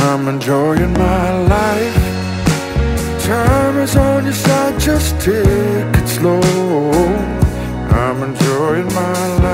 I'm enjoying my life. Time is on your side, just take it slow. I'm enjoying my life.